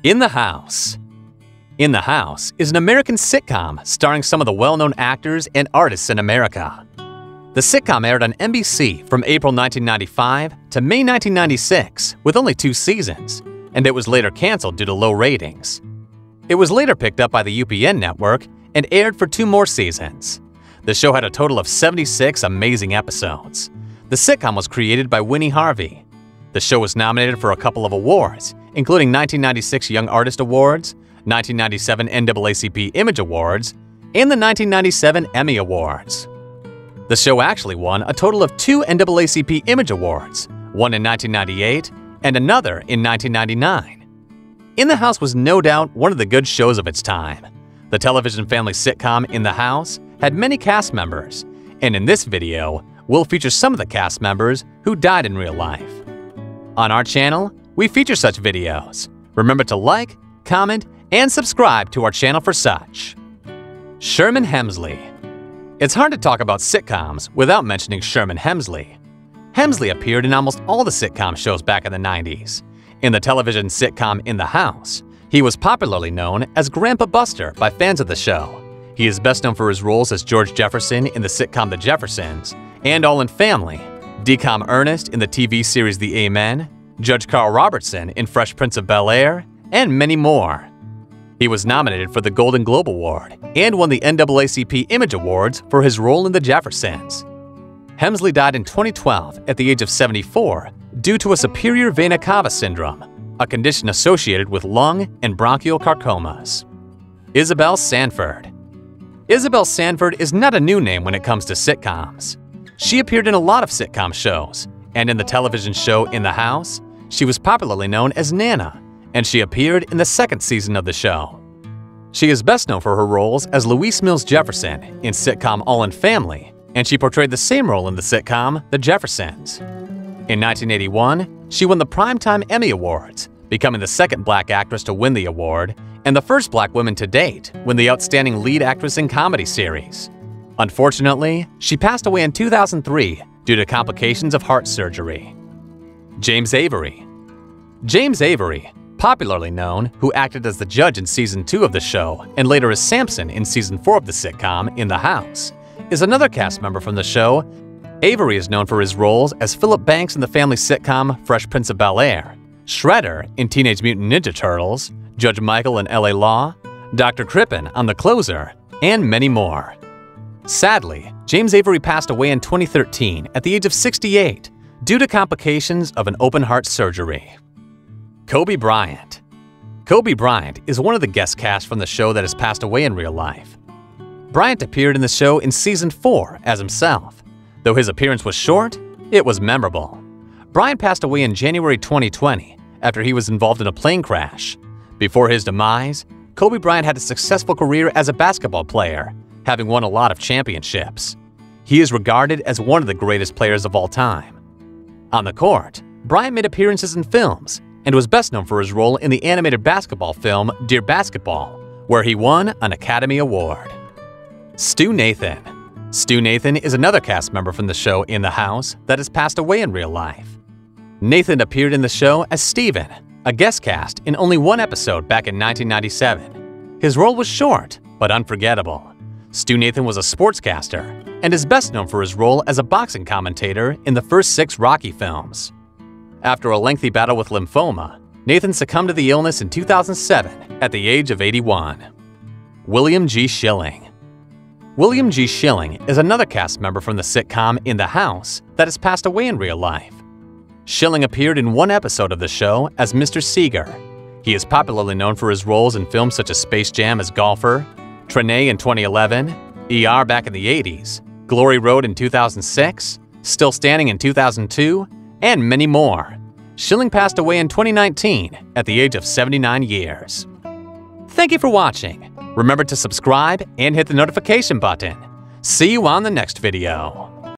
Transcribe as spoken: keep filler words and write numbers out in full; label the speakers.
Speaker 1: In the House. In the House is an American sitcom starring some of the well-known actors and artists in America. The sitcom aired on N B C from April nineteen ninety-five to May nineteen ninety-six with only two seasons, and it was later canceled due to low ratings. It was later picked up by the U P N network and aired for two more seasons. The show had a total of seventy-six amazing episodes. The sitcom was created by Winne Harvey. The show was nominated for a couple of awards, including nineteen ninety-six Young Artist Awards, nineteen ninety-seven N double A C P Image Awards, and the nineteen ninety-seven Emmy Awards. The show actually won a total of two N double A C P Image Awards, one in nineteen ninety-eight and another in nineteen ninety-nine. In the House was no doubt one of the good shows of its time. The television family sitcom In the House had many cast members, and in this video, we'll feature some of the cast members who died in real life. On our channel, we feature such videos. Remember to like, comment, and subscribe to our channel for such. Sherman Hemsley. It's hard to talk about sitcoms without mentioning Sherman Hemsley. Hemsley appeared in almost all the sitcom shows back in the nineties. In the television sitcom In the House, he was popularly known as Grandpa Buster by fans of the show. He is best known for his roles as George Jefferson in the sitcom The Jeffersons and All in Family, D COM Ernest in the T V series The Amen, Judge Carl Robertson in Fresh Prince of Bel-Air, and many more. He was nominated for the Golden Globe Award and won the N double A C P Image Awards for his role in The Jeffersons. Hemsley died in twenty twelve at the age of seventy-four due to a superior vena cava syndrome, a condition associated with lung and bronchial carcomas. Isabel Sanford. Isabel Sanford is not a new name when it comes to sitcoms. She appeared in a lot of sitcom shows, and in the television show In the House, she was popularly known as Nana, and she appeared in the second season of the show. She is best known for her roles as Louise Mills Jefferson in sitcom All in Family, and she portrayed the same role in the sitcom The Jeffersons. In nineteen eighty-one, she won the Primetime Emmy Awards, becoming the second black actress to win the award and the first black woman to date win the Outstanding Lead Actress in Comedy series. Unfortunately, she passed away in two thousand three due to complications of heart surgery. James Avery. James Avery, popularly known, who acted as the judge in season two of the show and later as Samson in season four of the sitcom In the House, is another cast member from the show. Avery is known for his roles as Philip Banks in the family sitcom Fresh Prince of Bel-Air, Shredder in Teenage Mutant Ninja Turtles, Judge Michael in L A Law, Doctor Crippen on The Closer, and many more. Sadly, James Avery passed away in twenty thirteen at the age of sixty-eight due to complications of an open heart surgery. Kobe Bryant. Kobe Bryant is one of the guest cast from the show that has passed away in real life. Bryant appeared in the show in season four as himself. Though his appearance was short, it was memorable. Bryant passed away in January twenty twenty after he was involved in a plane crash. Before his demise, Kobe Bryant had a successful career as a basketball player, having won a lot of championships. He is regarded as one of the greatest players of all time. On the court, Bryant made appearances in films and was best known for his role in the animated basketball film Dear Basketball, where he won an Academy Award. Stu Nathan. Stu Nathan is another cast member from the show In the House that has passed away in real life. Nathan appeared in the show as Steven, a guest cast in only one episode back in nineteen ninety-seven. His role was short, but unforgettable. Stu Nathan was a sportscaster and is best known for his role as a boxing commentator in the first six Rocky films. After a lengthy battle with lymphoma, Nathan succumbed to the illness in two thousand seven at the age of eighty-one. William G. Schilling. William G. Schilling is another cast member from the sitcom In the House that has passed away in real life. Schilling appeared in one episode of the show as Mister Seeger. He is popularly known for his roles in films such as Space Jam as golfer, Trine in twenty eleven, E R back in the eighties, Glory Road in two thousand six, Still Standing in two thousand two, and many more. Schilling passed away in twenty nineteen at the age of seventy-nine years. Thank you for watching. Remember to subscribe and hit the notification button. See you on the next video.